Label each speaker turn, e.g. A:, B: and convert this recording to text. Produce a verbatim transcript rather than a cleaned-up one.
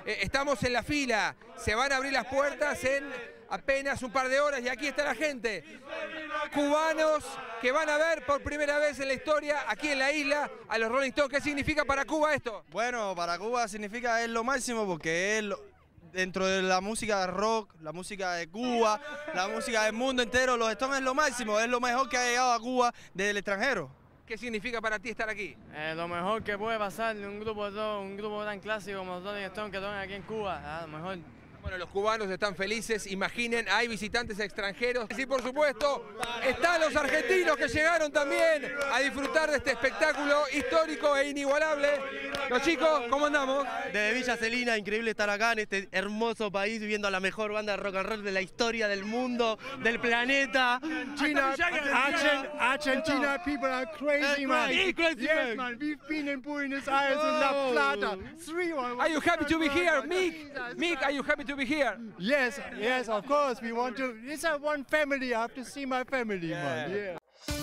A: Eh, estamos en la fila, se van a abrir las puertas en apenas un par de horas y aquí está la gente. Cubanos que van a ver por primera vez en la historia, aquí en la isla, a los Rolling Stones. ¿Qué significa para Cuba esto?
B: Bueno, para Cuba significa es lo máximo porque es lo, dentro de la música de rock, la música de Cuba, la música del mundo entero, los Stones es lo máximo, es lo mejor que ha llegado a Cuba desde el extranjero.
A: ¿Qué significa para ti estar aquí?
C: Eh, lo mejor que puede pasar de un grupo, de todo, un grupo tan clásico como los Rolling Stones que tocan aquí en Cuba, ah, lo mejor.
A: Bueno, los cubanos están felices, imaginen, hay visitantes extranjeros. Y por supuesto, están los argentinos que llegaron también a disfrutar de este espectáculo histórico e inigualable. Los chicos, ¿cómo andamos?
D: Desde Villa Celina, increíble estar acá en este hermoso país viviendo a la mejor banda de rock and roll de la historia del mundo, del planeta.
E: China, Argent, Argentina people are crazy, man.
D: Crazy,
E: Yes, man. We've been in Buenos Aires and La Plata. Three one.
A: Are you happy to be here, Mick? Mick, are you happy to be here?
E: Yes, yes, of course. We want to. It's a one family. I have to see my family, man. Yeah.